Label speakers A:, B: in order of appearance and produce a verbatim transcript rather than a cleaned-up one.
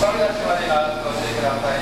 A: 乗り出しまでがご注意ください。